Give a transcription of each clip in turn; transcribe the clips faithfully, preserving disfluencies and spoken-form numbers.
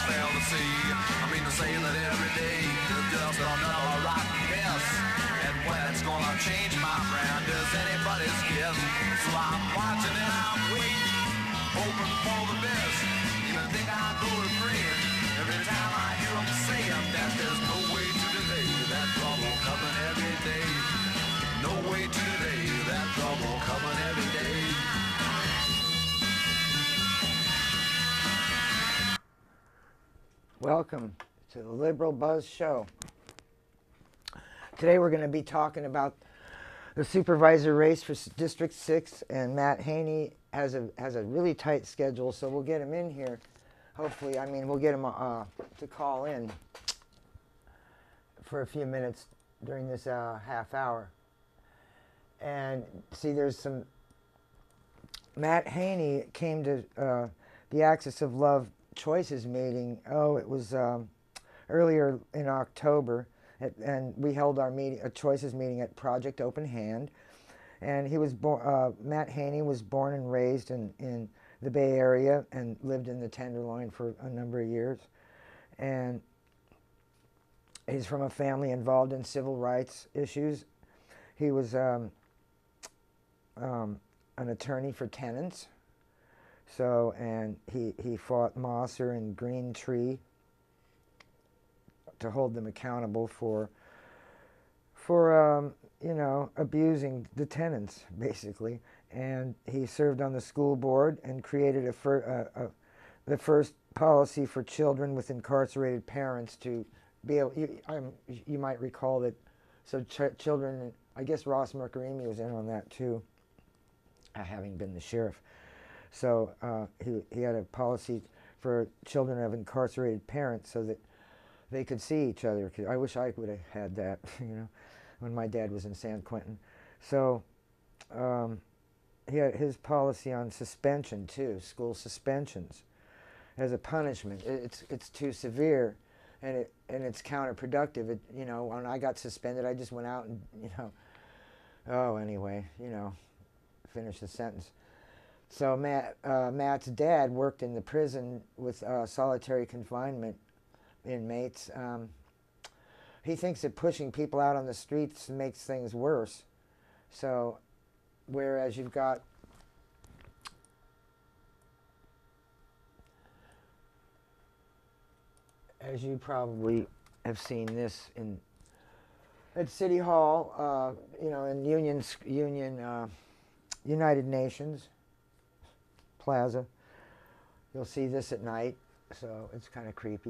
fail to see. I mean to say that every day is just another rotten mess. And when it's gonna change, my friend, is anybody's guess. So I'm watching and I'm waiting, hoping for the best. Even think I go to praying every time I hear them saying that there's no way to delay that trouble coming every day. No way to delay that trouble coming every day. Welcome to the Liberal Buzz Show. Today we're going to be talking about the supervisor race for District six, and Matt Haney has a has a really tight schedule, so we'll get him in here. Hopefully, I mean, we'll get him uh, to call in for a few minutes during this uh, half hour. And see, there's some... Matt Haney came to uh, the Axis of Love Choices meeting. Oh, it was um, earlier in October, at, and we held our meeting, a Choices meeting at Project Open Hand. And he was born. Uh, Matt Haney was born and raised in in the Bay Area and lived in the Tenderloin for a number of years. And he's from a family involved in civil rights issues. He was um, um, an attorney for tenants. So, and he, he fought Mosser and Green Tree to hold them accountable for, for um, you know, abusing the tenants, basically. And he served on the school board and created a fir uh, uh, the first policy for children with incarcerated parents to be able, you, um, you might recall that, so ch children, I guess Ross Mercarimi was in on that too, uh, having been the sheriff. So uh, he, he had a policy for children of incarcerated parents so that they could see each other. I wish I would have had that, you know, when my dad was in San Quentin. So um, he had his policy on suspension too, school suspensions as a punishment. It's it's too severe, and it and it's counterproductive. It, you know, when I got suspended, I just went out and, you know, oh anyway, you know, finish the sentence. So Matt, uh, Matt's dad worked in the prison with uh, solitary confinement inmates. Um, he thinks that pushing people out on the streets makes things worse. So, whereas you've got as you probably have seen this in at City Hall, uh, you know, in Union Union uh, United Nations Plaza. You'll see this at night, so it's kind of creepy.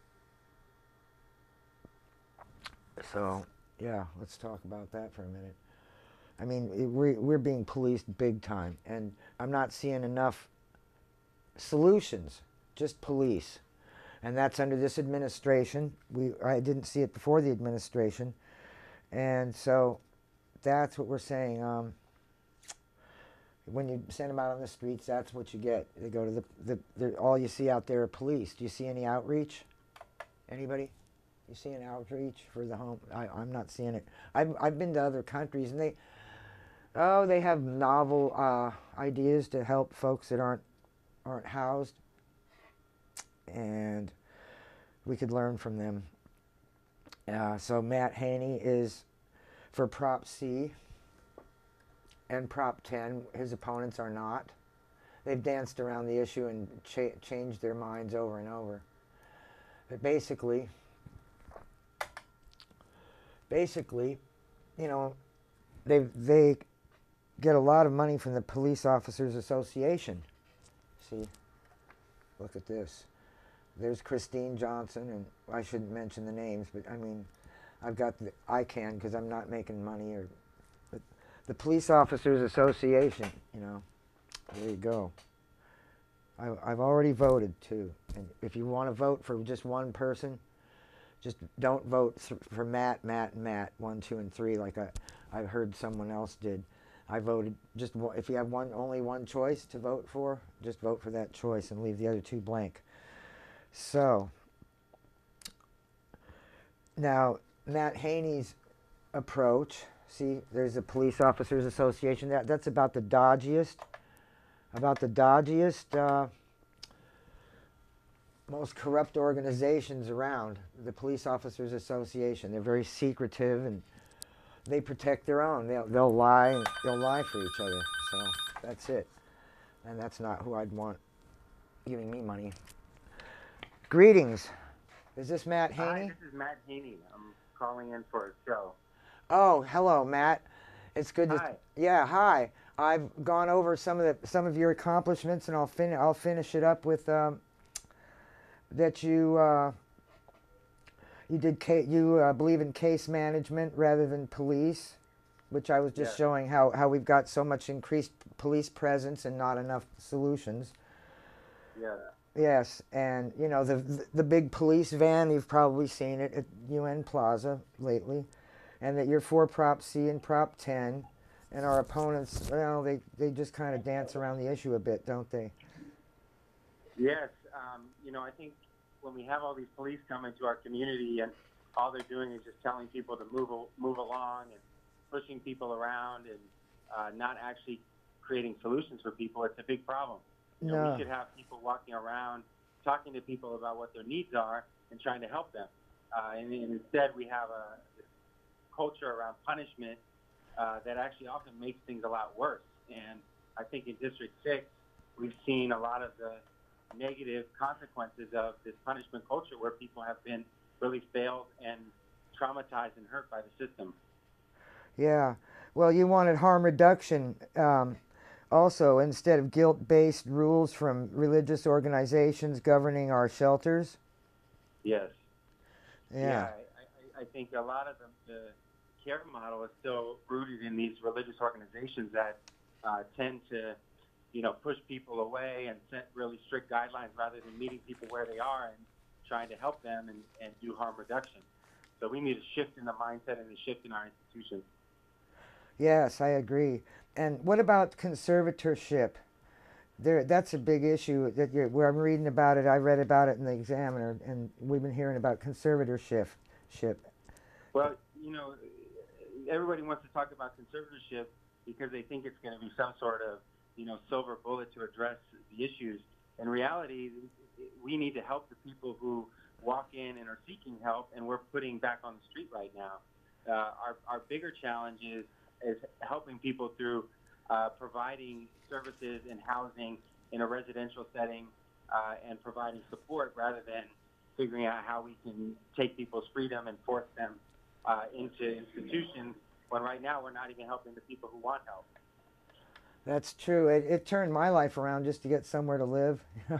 So, yeah, let's talk about that for a minute. I mean, it, we're, we're being policed big time, and I'm not seeing enough solutions, just police. And that's under this administration. We, I didn't see it before the administration. And so that's what we're saying. Um, when you send them out on the streets, that's what you get. They go to the, the, the, all you see out there are police. Do you see any outreach? Anybody? You see an outreach for the home? I, I'm not seeing it. I've, I've been to other countries, and they, oh, they have novel uh, ideas to help folks that aren't, aren't housed. And we could learn from them. Uh, so Matt Haney is for Prop C and Prop ten. His opponents are not. They've danced around the issue and cha changed their minds over and over. But basically, basically, you know, they they get a lot of money from the Police Officers Association. See, look at this. There's Christine Johnson, and I shouldn't mention the names, but I mean, I've got the, I can because I'm not making money. Or, but the Police Officers Association, you know, there you go. I, I've already voted too, and if you want to vote for just one person, just don't vote th for Matt, Matt, and Matt, one, two, and three, like I, I heard someone else did. I voted just one, if you have one, only one choice to vote for, just vote for that choice and leave the other two blank. So, now, Matt Haney's approach, see, there's the Police Officers Association. That, that's about the dodgiest, about the dodgiest uh, most corrupt organizations around, the Police Officers Association. They're very secretive and they protect their own. They'll, they'll lie. They'll lie for each other. So that's it. And that's not who I'd want giving me money. Greetings. Is this Matt Haney? Hi, this is Matt Haney. I'm calling in for a show. Oh, hello, Matt. It's good to. Hi. Yeah, hi. I've gone over some of the some of your accomplishments, and I'll fin I'll finish it up with um, that you uh, you did ca you uh, believe in case management rather than police, which I was just Yes. showing how how we've got so much increased police presence and not enough solutions. Yeah. Yes, and you know the the, the big police van, you've probably seen it at U N Plaza lately, and that you're for Prop C and Prop ten, and our opponents, well, they they just kind of dance around the issue a bit, don't they? Yes. Um, you know, I think when we have all these police come into our community and all they're doing is just telling people to move al- move along and pushing people around and uh, not actually creating solutions for people, it's a big problem. You know, No. we should have people walking around talking to people about what their needs are and trying to help them. Uh, and, and instead, we have a this culture around punishment uh, that actually often makes things a lot worse. And I think in District six, we've seen a lot of the negative consequences of this punishment culture where people have been really failed and traumatized and hurt by the system. Yeah. Well, you wanted harm reduction um, also instead of guilt-based rules from religious organizations governing our shelters. Yes. Yeah. Yeah, I, I, I think a lot of the, the care model is still rooted in these religious organizations that uh, tend to, you know, push people away and set really strict guidelines rather than meeting people where they are and trying to help them and, and do harm reduction. So we need a shift in the mindset and a shift in our institutions. Yes, I agree. And what about conservatorship? There, that's a big issue. That you're, where I'm reading about it, I read about it in the Examiner, and we've been hearing about conservatorship. Ship. Well, you know, everybody wants to talk about conservatorship because they think it's going to be some sort of, you know, silver bullet to address the issues. In reality, we need to help the people who walk in and are seeking help, and we're putting back on the street right now. Uh, our, our bigger challenge is, is helping people through uh, providing services and housing in a residential setting uh, and providing support rather than figuring out how we can take people's freedom and force them uh, into institutions when right now we're not even helping the people who want help. That's true. It, it turned my life around just to get somewhere to live.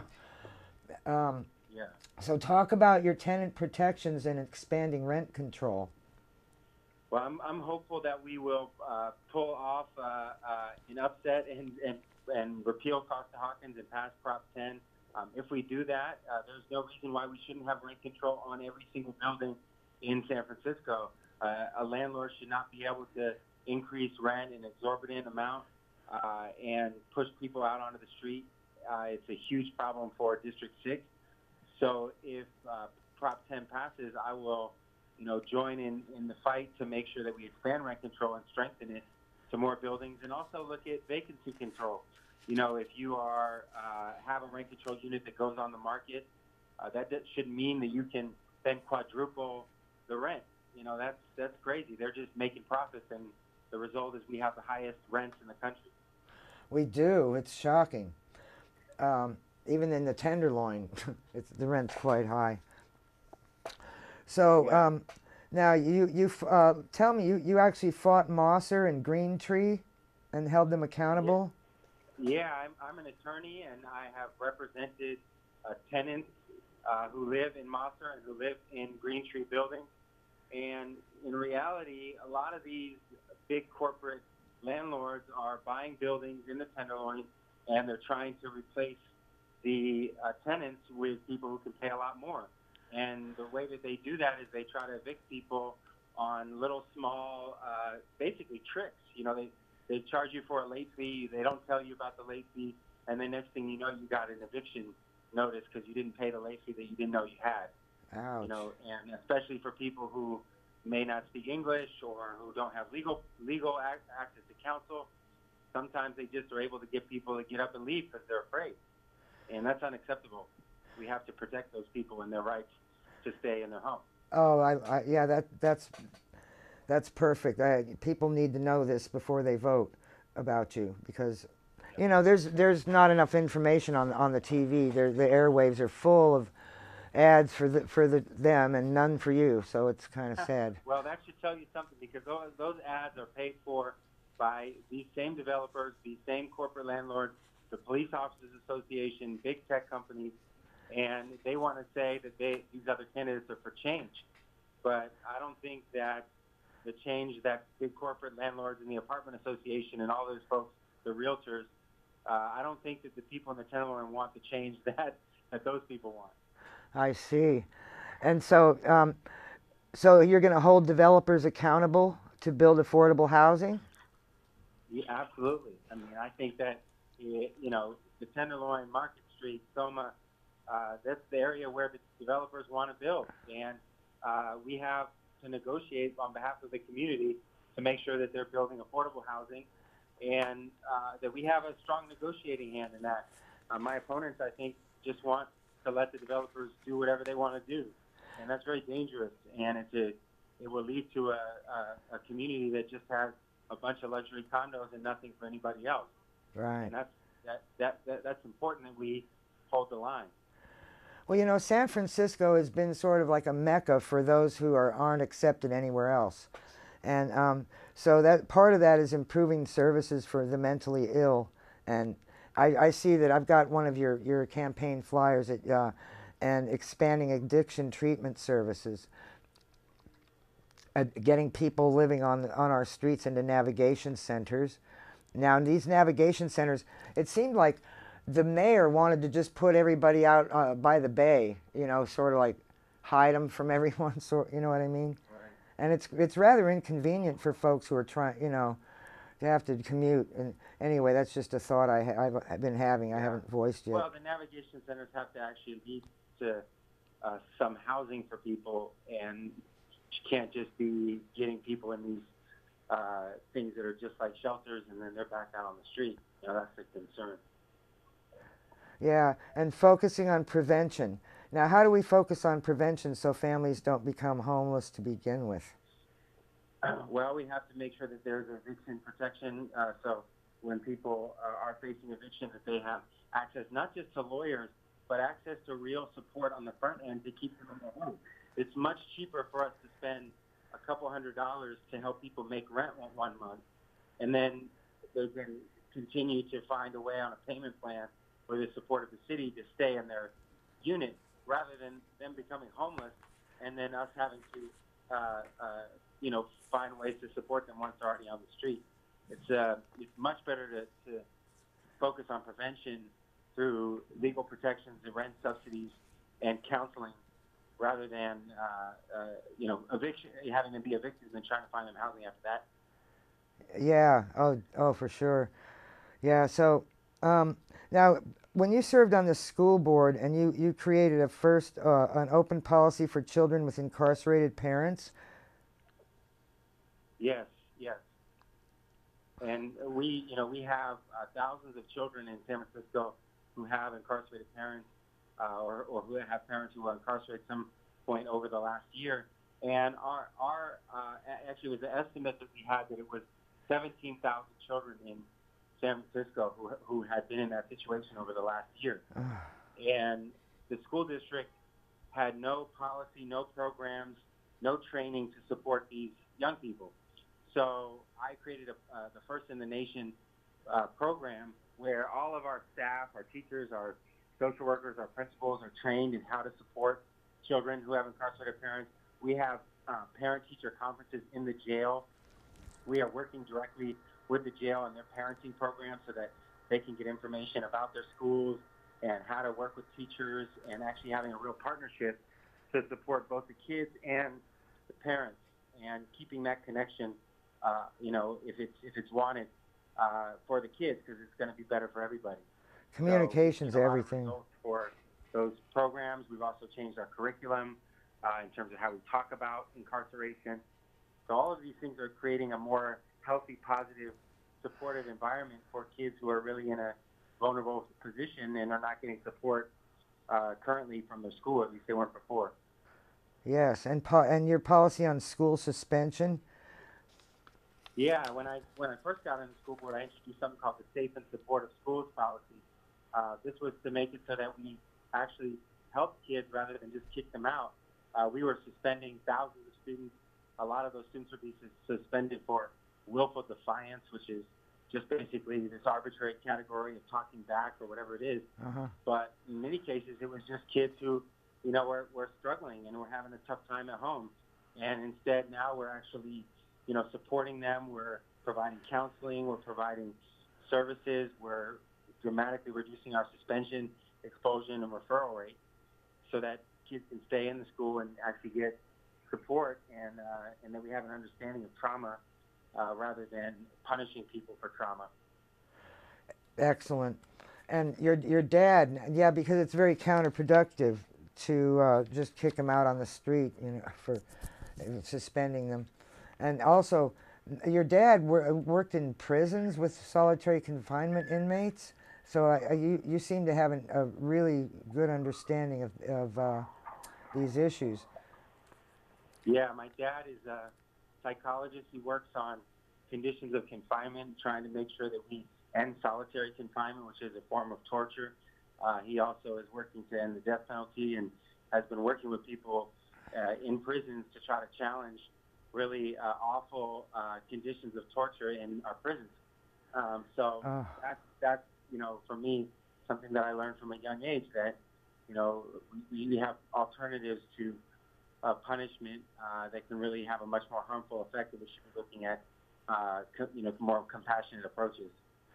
um, Yeah. so talk about your tenant protections and expanding rent control. Well, I'm, I'm hopeful that we will uh, pull off uh, uh, an upset and, and, and repeal Costa-Hawkins and pass Prop ten. Um, if we do that, uh, there's no reason why we shouldn't have rent control on every single building in San Francisco. Uh, a landlord should not be able to increase rent an exorbitant amount uh, and push people out onto the street. Uh, it's a huge problem for District six. So if uh, Prop ten passes, I will you know, join in, in the fight to make sure that we expand rent control and strengthen it to more buildings, and also look at vacancy control. You know, if you are uh, have a rent control unit that goes on the market, uh, that, that should mean that you can then quadruple the rent. You know, that's that's crazy. They're just making profits, and the result is we have the highest rents in the country. We do. It's shocking. Um, even in the Tenderloin, it's, the rent's quite high. So Yeah. um, now you you uh, tell me you, you actually fought Mosser and Green Tree and held them accountable. Yeah, I'm, I'm an attorney, and I have represented uh, tenants uh, who live in Mosser and who live in Green Tree buildings. And in reality, a lot of these big corporate landlords are buying buildings in the Tenderloin, and they're trying to replace the uh, tenants with people who can pay a lot more. And the way that they do that is they try to evict people on little small, uh, basically tricks. You know, they, they charge you for a late fee. They don't tell you about the late fee. And then next thing you know, you got an eviction notice because you didn't pay the late fee that you didn't know you had. Ouch. You know, and especially for people who may not speak English or who don't have legal legal ac- access to counsel, sometimes they just are able to get people to get up and leave because they're afraid. And that's unacceptable. we have to protect those people and their rights to stay in their home. Oh, I, I yeah, that that's that's perfect. I, people need to know this before they vote about you, because you know there's there's not enough information on on the T V. There, the airwaves are full of ads for the for the them and none for you. So it's kind of sad. Well, that should tell you something, because those, those ads are paid for by these same developers, these same corporate landlords, the Police Officers Association, big tech companies, and they want to say that they these other candidates are for change. But I don't think that the change that big corporate landlords and the apartment association and all those folks, the realtors, uh, I don't think that the people in the Tenderloin want the change that, that those people want. I see. And so, um, so you're going to hold developers accountable to build affordable housing? Yeah, absolutely. I mean, I think that, you know, the Tenderloin, Market Street, Soma, uh, that's the area where the developers want to build. And uh, we have to negotiate on behalf of the community to make sure that they're building affordable housing, and uh, that we have a strong negotiating hand in that. Uh, my opponents, I think, just want to let the developers do whatever they want to do, and that's very dangerous. And it's a, it will lead to a, a, a community that just has a bunch of luxury condos and nothing for anybody else. Right. And that's that, that, that that's important that we hold the line. Well, you know, San Francisco has been sort of like a mecca for those who are, aren't accepted anywhere else. And um, so that part of that is improving services for the mentally ill. And I, I see that I've got one of your, your campaign flyers at, uh, and expanding addiction treatment services. Uh, getting people living on, on our streets into navigation centers. Now, in these navigation centers, it seemed like the mayor wanted to just put everybody out uh, by the bay, you know, sort of like hide them from everyone, sort, you know what I mean? Right. And it's it's rather inconvenient for folks who are trying, you know, to have to commute. And anyway, that's just a thought I ha I've been having. I Yeah. haven't voiced yet. Well, the navigation centers have to actually lead to uh, some housing for people, and you can't just be getting people in these uh, things that are just like shelters and then they're back out on the street. You know, that's a concern. Yeah, and focusing on prevention. Now, how do we focus on prevention so families don't become homeless to begin with? Uh, well, we have to make sure that there's eviction protection, uh, so when people uh, are facing eviction, that they have access not just to lawyers, but access to real support on the front end to keep them in their home. It's much cheaper for us to spend a couple hundred dollars to help people make rent one month, and then they can continue to find a way on a payment plan with the support of the city to stay in their unit, rather than them becoming homeless and then us having to, uh, uh, you know, find ways to support them once they're already on the street. It's uh, it's much better to, to focus on prevention through legal protections and rent subsidies and counseling, rather than uh, uh, you know, eviction, having them be evicted and then trying to find them housing after that. Yeah. Oh, oh, for sure. Yeah. So um, now, when you served on the school board and you you created a first uh, an open policy for children with incarcerated parents. Yes. Yes. And we, you know, we have uh, thousands of children in San Francisco who have incarcerated parents, uh, or, or who have parents who were incarcerated at some point over the last year. And our, our uh, actually, it was an estimate that we had that it was seventeen thousand children in San Francisco who, who had been in that situation over the last year. And the school district had no policy, no programs, no training to support these young people. So I created a, uh, the first in the nation uh, program where all of our staff, our teachers, our social workers, our principals are trained in how to support children who have incarcerated parents. We have uh, parent-teacher conferences in the jail. We are working directly with the jail and their parenting program so that they can get information about their schools and how to work with teachers, and actually having a real partnership to support both the kids and the parents, and keeping that connection, uh, you know, if it's if it's wanted uh, for the kids, because it's going to be better for everybody. Communication's so, everything. For those programs, we've also changed our curriculum uh, in terms of how we talk about incarceration. So all of these things are creating a more healthy, positive, supportive environment for kids who are really in a vulnerable position and are not getting support uh, currently from their school. At least they weren't before. Yes, and po- and your policy on school suspension. Yeah, when I when I first got on the school board, I introduced something called the Safe and Supportive Schools policy. Uh, this was to make it so that we actually help kids rather than just kick them out. Uh, we were suspending thousands of students. A lot of those students would be sus- suspended for willful defiance, which is just basically this arbitrary category of talking back or whatever it is. Uh-huh. But in many cases, it was just kids who, you know, were, were struggling and were having a tough time at home. And instead, now we're actually, you know, supporting them. We're providing counseling. We're providing services. We're dramatically reducing our suspension, expulsion, and referral rate so that kids can stay in the school and actually get support, and uh, and that we have an understanding of trauma uh, rather than punishing people for trauma. Excellent. And your your dad, yeah, because it's very counterproductive to uh, just kick them out on the street, you know, for suspending them. And also, your dad wor- worked in prisons with solitary confinement inmates, so uh, you you seem to have an, a really good understanding of of uh, these issues. Yeah, my dad is a psychologist. He works on conditions of confinement, trying to make sure that we end solitary confinement, which is a form of torture. Uh, he also is working to end the death penalty and has been working with people uh, in prisons to try to challenge really uh, awful uh, conditions of torture in our prisons. Um, so Oh. that's, that's, you know, for me, something that I learned from a young age, that, you know, we, we have alternatives to uh, punishment uh, that can really have a much more harmful effect, that we should be looking at, uh, co- you know, more compassionate approaches.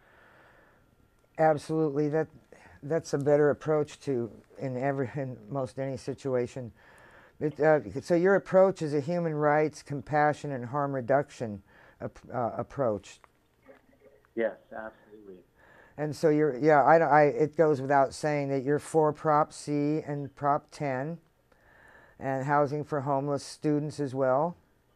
Absolutely, that that's a better approach to in every in most any situation. It, uh, so your approach is a human rights, compassion, and harm reduction ap- uh, approach. Yes, absolutely. And so you're yeah, I, I it goes without saying that you're for Prop C and Prop ten, and housing for homeless students as well.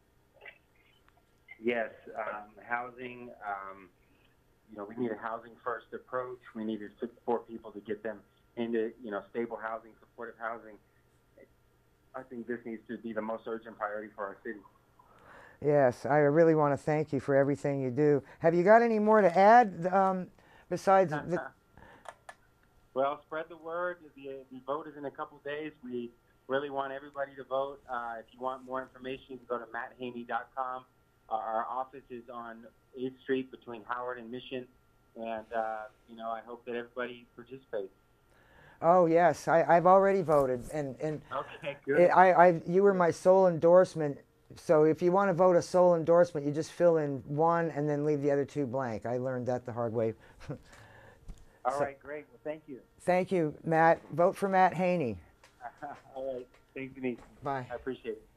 Yes, um, housing. Um, you know, we need a housing first approach. We need to support people to get them into, you know, stable housing, supportive housing. I think this needs to be the most urgent priority for our city. Yes, I really want to thank you for everything you do. Have you got any more to add um, besides the? Well, spread the word. The, the vote is in a couple days. We really want everybody to vote. Uh, if you want more information, you can go to matt haney dot com. Uh, our office is on eighth Street between Howard and Mission. And, uh, you know, I hope that everybody participates. Oh yes, I, I've already voted, and and Okay, good. it, I, I you were my sole endorsement. So if you want to vote a sole endorsement, you just fill in one and then leave the other two blank. I learned that the hard way. All so, right, great. Well, thank you. Thank you, Matt. Vote for Matt Haney. All right. Thanks, Denise. Bye. I appreciate it.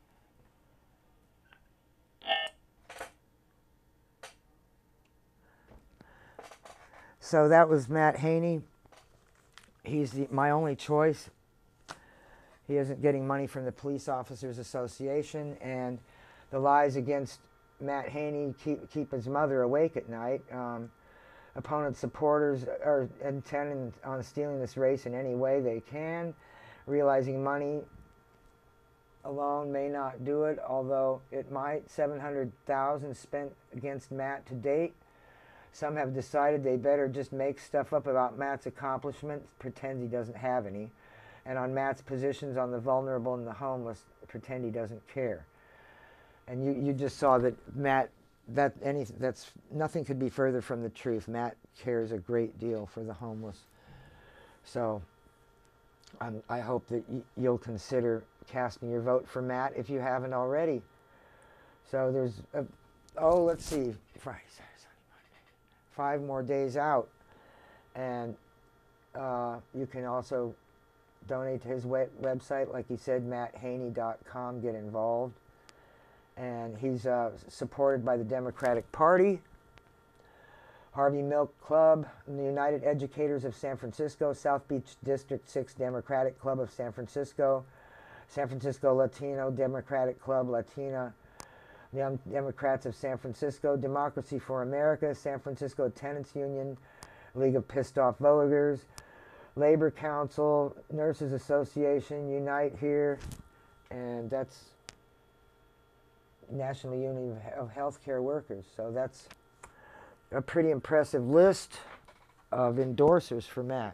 So that was Matt Haney. He's the, my only choice. He isn't getting money from the Police Officers Association, and the lies against Matt Haney keep, keep his mother awake at night. Um, opponent supporters are intending on stealing this race in any way they can, realizing money alone may not do it, although it might. seven hundred thousand dollars spent against Matt to date. Some have decided they better just make stuff up about Matt's accomplishments, pretend he doesn't have any, and on Matt's positions on the vulnerable and the homeless, pretend he doesn't care. And you, you just saw that Matt, that any that's nothing could be further from the truth. Matt cares a great deal for the homeless. So um, I hope that y- you'll consider casting your vote for Matt if you haven't already. So there's, a, oh, let's see, Friday, Saturday, five more days out, and uh, you can also donate to his web- website, like he said, matt haney dot com. Get involved, and he's uh, supported by the Democratic Party, Harvey Milk Club, the United Educators of San Francisco, South Beach District six Democratic Club of San Francisco, San Francisco Latino Democratic Club, Latina Young Democrats of San Francisco, Democracy for America, San Francisco Tenants Union, League of Pissed Off Voters, Labor Council, Nurses Association, Unite here, and that's National Union of Healthcare Workers. So that's a pretty impressive list of endorsers for Matt.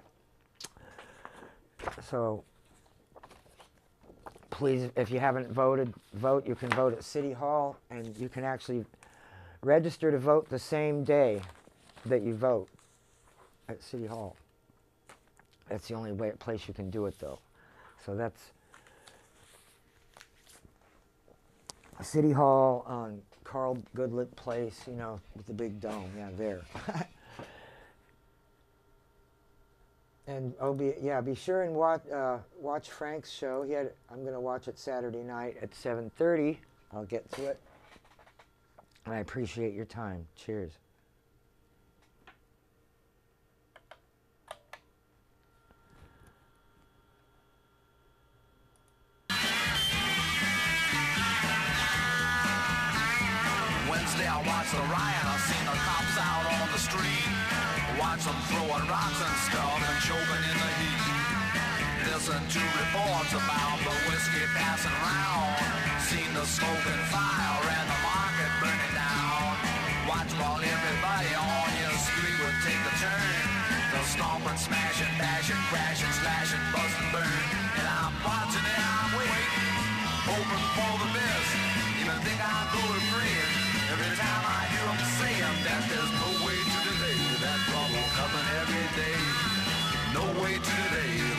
So please, if you haven't voted, vote. You can vote at City Hall, and you can actually register to vote the same day that you vote at City Hall. That's the only way, place you can do it, though. So that's City Hall on Carl Goodlett Place, you know, with the big dome. Yeah, there. And oh, be, yeah, be sure and watch uh, watch Frank's show. He had. I'm going to watch it Saturday night at seven thirty. I'll get to it. And I appreciate your time. Cheers. Wednesday I watched the riot, I seen the cops out on the street. Watch them throwing rocks and stuff and choking in the heat. Listen to reports about the whiskey passing round. Seen the smoke and fire and the market burning down. Watch while everybody on your street would take a turn. They'll stomp and smash and bash and crash and slash and bust and burn. And I'm watching and I'm waiting, hoping for the best. Even think I'll go to prison every time I hear them saying that there's no way to delay that problem coming every day. No way to delay